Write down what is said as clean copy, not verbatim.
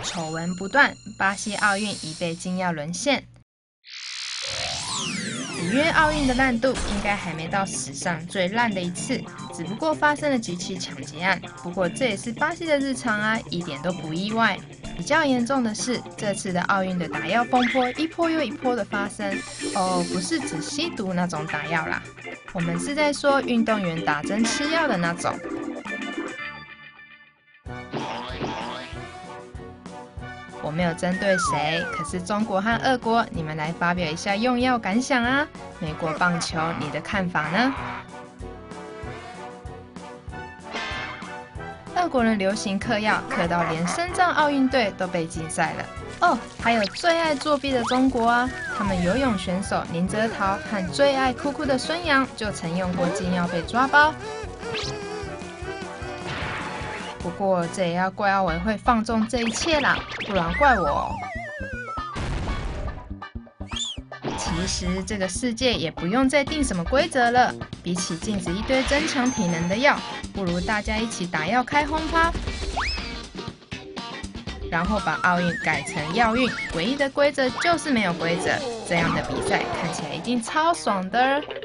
丑闻不断，巴西奥运已被禁药沦陷。里约奥运的烂度应该还没到史上最烂的一次，只不过发生了几起抢劫案。不过这也是巴西的日常啊，一点都不意外。比较严重的是，这次的奥运的打药风波一波又一波的发生。不是指吸毒那种打药啦，我们是在说运动员打针吃药的那种。我没有针对谁，可是中国和俄国，你们来发表一下用药感想啊！美国棒球，你的看法呢？俄国人流行嗑药，嗑到连深藏奥运队都被禁赛了。还有最爱作弊的中国啊，他们游泳选手宁泽涛和最爱哭哭的孙杨就曾用过禁药被抓包。不过这也要怪奥委会放纵这一切啦，不然怪我哦。其实这个世界也不用再定什么规则了，比起禁止一堆增强体能的药，不如大家一起打药开轰趴，然后把奥运改成药运，唯一的规则就是没有规则，这样的比赛看起来一定超爽的。